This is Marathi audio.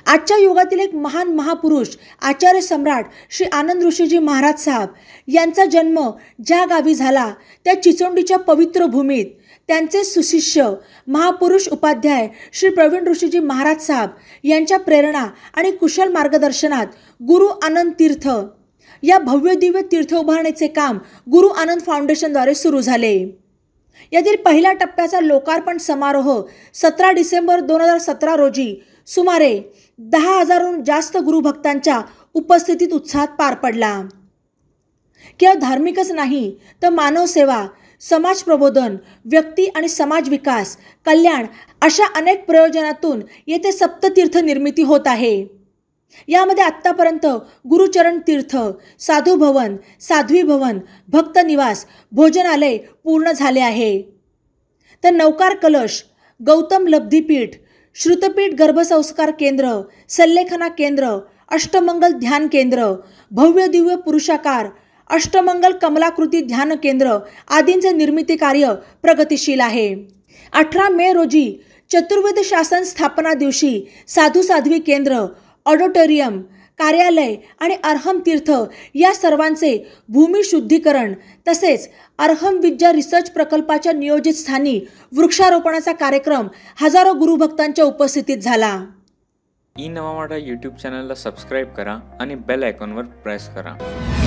आजच्या युगातील एक महान महापुरुष आचार्य सम्राट श्री आनंद ऋषीजी महाराज साहेब यांचा जन्म ज्या गावी झाला त्या चिचोंडीच्या पवित्र भूमीत त्यांचे सुशिष्य महापुरुष उपाध्याय श्री प्रवीण ऋषीजी महाराज साहेब यांच्या प्रेरणा आणि कुशल मार्गदर्शनात गुरु आनंद तीर्थ या भव्य दिव्य तीर्थ उभारण्याचे काम गुरु आनंद फाउंडेशनद्वारे सुरू झाले। यातील पहिल्या टप्प्याचा लोकार्पण समारोह 17 डिसेंबर 2017 रोजी सुमारे 10,000हून जास्त गुरुभक्तांच्या उपस्थितीत उत्साहात पार पडला। केवळ धार्मिकच नाही तर मानव सेवा, समाज प्रबोधन, व्यक्ती आणि समाज विकास, कल्याण अशा अनेक प्रयोजनातून येथे सप्ततीर्थ निर्मिती होत आहे। यामध्ये आत्तापर्यंत गुरुचरण तीर्थ, साधू भवन, साध्वी भवन, भक्त निवास, भोजनालय पूर्ण झाले आहे। तर नौकार कलश, गौतम लब्धीपीठ, श्रुतपीठ गर्भसंस्कार केंद्र, सल्लेखना केंद्र, अष्टमंगल ध्यान केंद्र, भव्य दिव्य पुरुषाकार, अष्टमंगल कमलाकृती ध्यान केंद्र आदींचे निर्मिती कार्य प्रगतिशील आहे। 18 मे रोजी चतुर्वेद शासन स्थापना दिवशी साधू साध्वी केंद्र, ऑडिटोरियम, कार्यालय आणि अर्हम तीर्थ या सर्वांचे भूमी शुद्धीकरण तसेच अर्हम विद्या रिसर्च प्रकल्पाच्या नियोजित स्थानी वृक्षारोपणाचा कार्यक्रम हजारो गुरुभक्तांच्या उपस्थितीत झाला। ई नवा मराठा यूट्यूब चॅनलला सबस्क्राईब करा आणि बेल आयकॉनवर प्रेस करा।